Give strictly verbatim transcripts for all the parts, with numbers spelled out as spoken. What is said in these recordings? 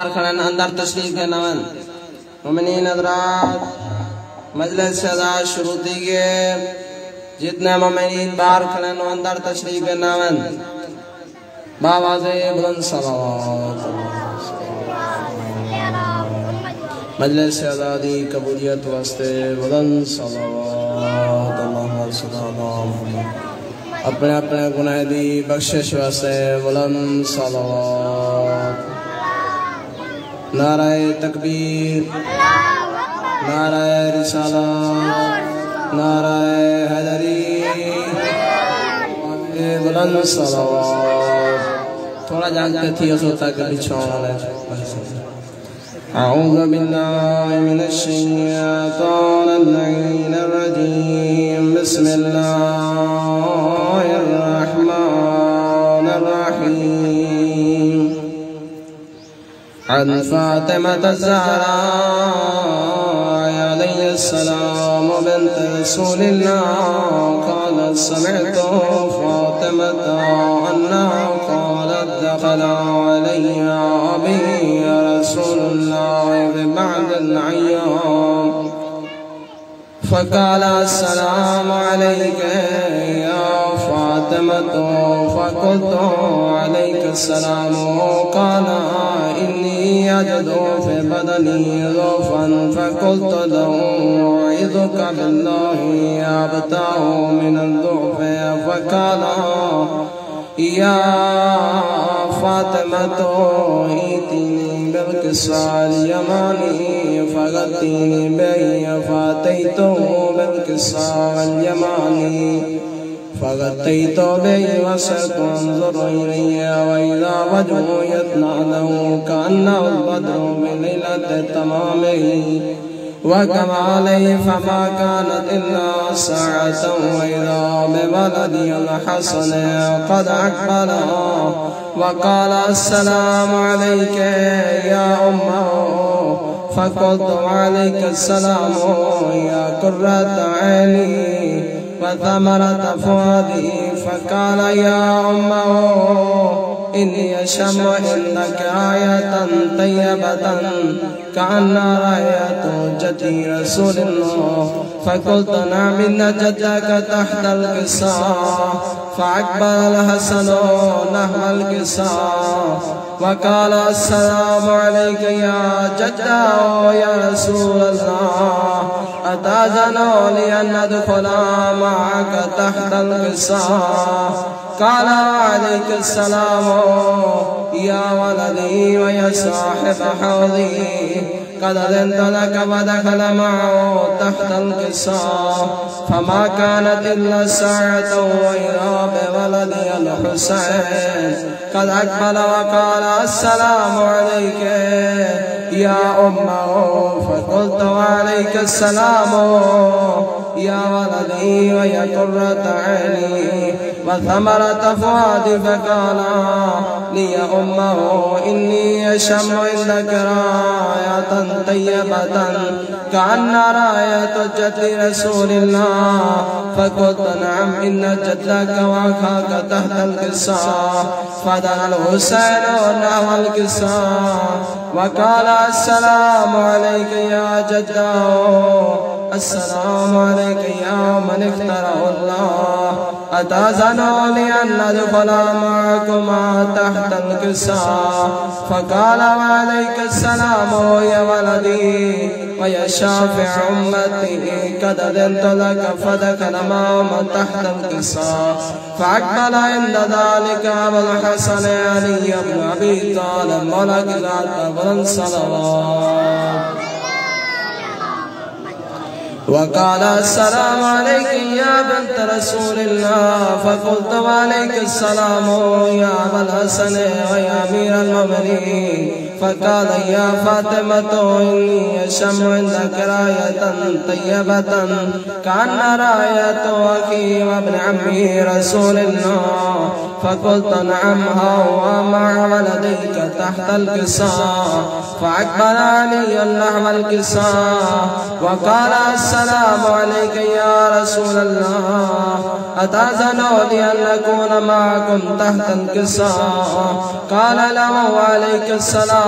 کھڑن اندر تشریف کے نون مومنین حضرات مجلس سے ازاد شروع دیگے جتنے مومنین باہر کھڑن اندر تشریف کے نون باواز بلند صلوات مجلس سے ازادی قبولیت واسطے بلند صلوات اللہم صلی اللہ محمد اپنے اپنے گناہ دی بخشش واسطے بلند صلوات نعرہ تکبیر نعرہ رسالت نعرہ حیدری بلند صلوات تھوڑا جانتے تھی اس ہوتا کہ بچھونا اعوذ باللہ من الشیطان اللعین الرجیم بسم اللہ الرحمن الرحیم عن فاطمة الزهراء عليه السلام بنت رسول الله قالت سمعت فاطمة أنها قالت دخل علي أبي رسول الله ببعض الأيام فقال السلام عليك يا فاطمة فقلت عليك السلام قال إني أجد في بدني ضعفا فقلت له أعوذك بالله أبتاه من الضعف فقال يا فاطمة ائتني بالكساء اليماني فغطيني به فأتيته بالكساء اليماني فغطيت به وصرت أنظر إليه وإذا وجهه يطلع له كأنه البدر بليلة تمامه وكماله فما كانت إلا ساعة وإذا بولدي الحسن قد أقبل وقال السلام عليك يا أمه فقلت عليك السلام يا قرة عيني وثمرة فؤادي فقال يا أمه إني أشم عندك آية طيبة كأن رأيت جدي رسول الله فقلت نعم إن جدك تحت القصاء فأقبل الحسن نحو القصاء وقال السلام عليك يا جدة يا رسول الله أتأذن لي أن أدخل معك تحت القصاء قال عليك السلام يا ولدي ويا صاحب حوضي قد أذنت لك ودخل معه تحت القصاء فما كانت إلا ساعة وإذا بولدي الحسين قد أقبل وقال السلام عليك يا أمه فقلت وعليك السلام يا ولدي ويا قرة عيني وثمرة فؤادي فقال لي أمه إني أشم عندك راية طيبة كأن راية جد رسول الله فقلت نعم إن جدك وأخاك تحت القصاء فدنا الحسين نحو القصاء وقال السلام عليك يا جده السلام عليك يا من افترى الله أتأذن لي أن أدخل معكما تحت القصاء فقال وعليك السلام يا ولدي ويا شافع أمتي قد أذنت لك فدخل معهم تحت القصاء فأقبل عند ذلك أبو الحسن علي بن أبي طالب ملك ذات بلند صلوات وقال السلام عليك يا بنت رسول الله فقلت وعليك السلام يا أبا الحسن ويا أمير المؤمنين فقال يا فاطمة إني أشم عندك راية طيبة كأن راية أخي وابن عمي رسول الله فقلت نعم هو مع ولديك تحت القصاء فأقبل علي نحو القصاء وقال السلام عليك يا رسول الله أتأذن لي أن أكون معكم تحت القصاء قال له وعليك السلام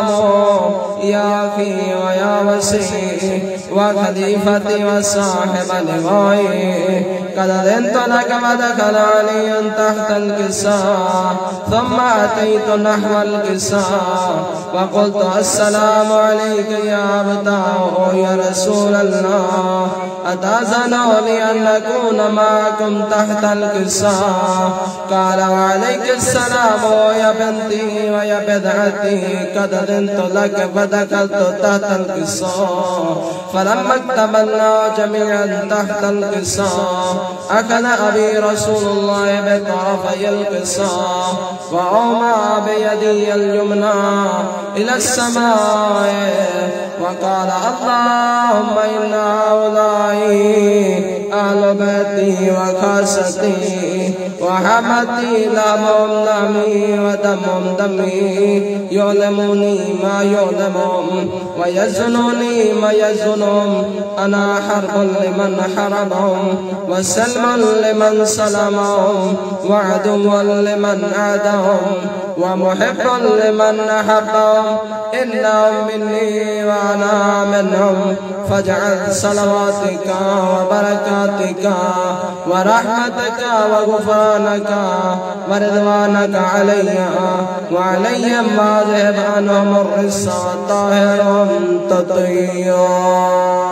السلام يا أخي ويا وسيء وخليفتي وصاحب لغاي قد أذنت لك ودخل علي تحت الكساء ثم أتيت نحو الكساء وقلت السلام عليك يا أبتاه يا رسول الله أتأذنوا لي أن نكون معكم تحت الكساء قال وعليك السلام يا بنتي ويا بدعتي قد أذنت لك فدخلت تحت الكساء فلما اكتملنا جميعا تحت الكساء أخذ أبي رسول الله بطرفي الكساء وأومى بيدي اليمنى إلى السماء وقال اللهم إن هؤلاء أهل بيتي وخاصتي وحمتي لهم دمي ودمهم دمي يعلموني ما يعلمون ويزنوني ما يزنون أنا حرب لمن حربهم وسلم لمن سلمهم وعدو لمن عادهم ومحب لمن أحبهم إنهم مني وأنا منهم فاجعل صلواتك وبركاتك ورحمتك وغفرانك ورضوانك علي وعلي ما ذهب عنهم الرس والطاهر تطهيرا.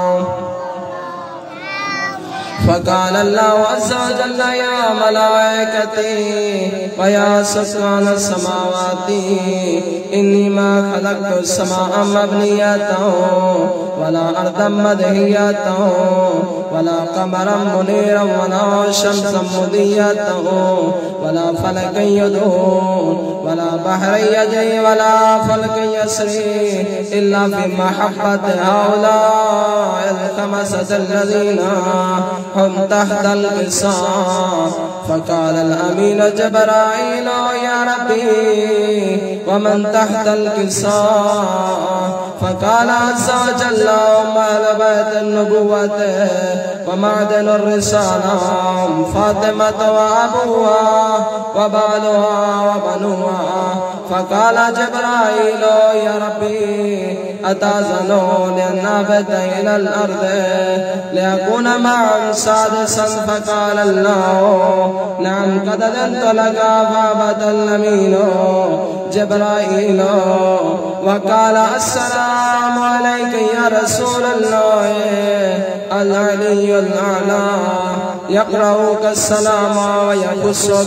فقال الله عز وجل يا ملائكتي ويا سكان السماوات إني ما خلقت السماء مبنية ولا أرضا مدهية ولا قمرا منيرا ولا شمسا مضية ولا فلكا يدور ولا بحرا يجري ولا فلك يسري إلا في محبة هؤلاء الخمسة الذين هم تحت الكساء. فقال الأمين جبرائيل يا ربي ومن تحت الكساء؟ فقال عز وجل هم أهل بيت النبوة ومعدن الرسالة فاطمة وأبوها وبالها وبنوها. فقال جبرائيل يا ربي أتأذنون أن أبت إلى الأرض لأكون معهم سادسا؟ فقال الله نعم قد أذنت لك فأبت الأمين جبرائيل وقال السلام عليك يا رسول الله العلي الأعلى يقرأك السلام ويخصك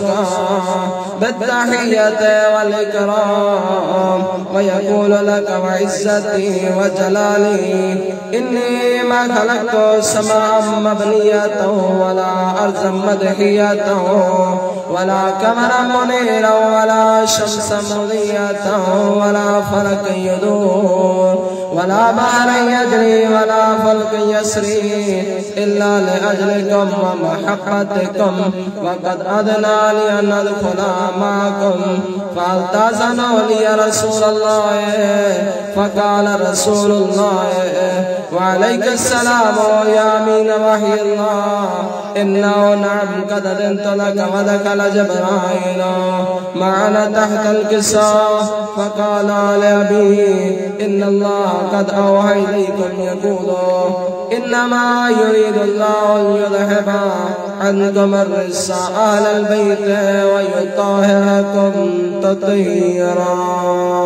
بالتحية والإكرام ويقول لك وعزتي وجلالي إني ما خلقت السماء مبنية ولا أرضا مدحية ولا قمرا منيرا ولا شمسا مضية ولا فلكا يدور ولا بحرا يجري ولا فلك يسري إلا لأجلكم ومحبتكم وقد أذن لي أن أدخل معكم فهل تأذنوا لي يا رسول الله؟ فقال رسول الله وعليك السلام يا أمين وحي الله إنه نعم قد أذنت لك. ودخل جبرائيل معنا تحت الكساء فقال لأبيه إن الله قد أوحى إليكم يقول إنما يريد الله أن يذهب عنكم الرجس أهل البيت ويطهركم تطهيرا.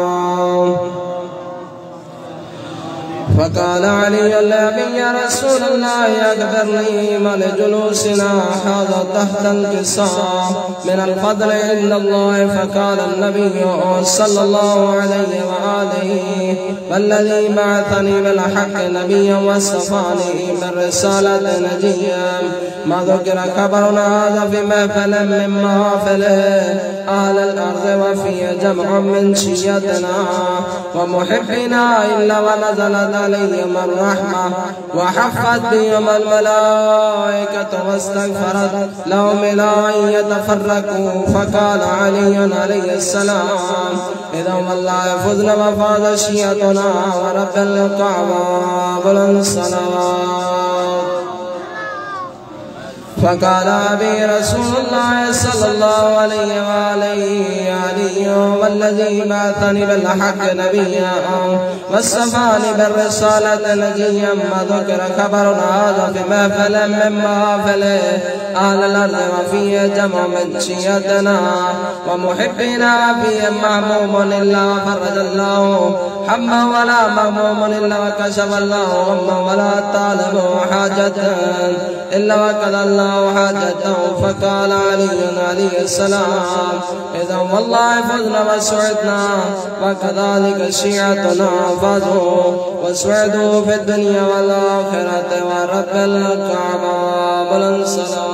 فقال علي الأبي يا رسول الله أخبرني من جلوسنا هذا تحت الكساء من الفضل عند الله؟ فقال النبي صلى الله عليه وآله والذي بعثني بالحق نبيا واصطفاني من رسالة نجيا ما ذكر خبرنا هذا في محفل من محافل أهل الأرض وفي جمع من شيتنا ومحبنا إلا ونزلت عليهم الرحمة وحفت بهم الملائكة واستغفرت لهم إلى أن يتفرقوا. فقال علي عليه السلام إذا والله فزنا وفاز شيئتنا ورب الكعبة بلند الصلوات. فقال أبي رسول الله صلى الله عليه وآله والذي بعثني بالحق نبيا واصطفاني بالرسالة نجيا ما ذكر خبر هذا في محفل من محافل أهل الأرض وفيه جمع من شيعتنا ومحبنا وفيه محموم إلا فرج الله حما ولا مهموم إلا وكشف الله غما ولا طالب حاجة إلا وقضى الله حاجته. فقال علي عليه السلام إذا والله فزنا وسعدنا وكذلك شيعتنا فازوا وسعدوا في الدنيا والآخرة ورب الكعبة والسلام.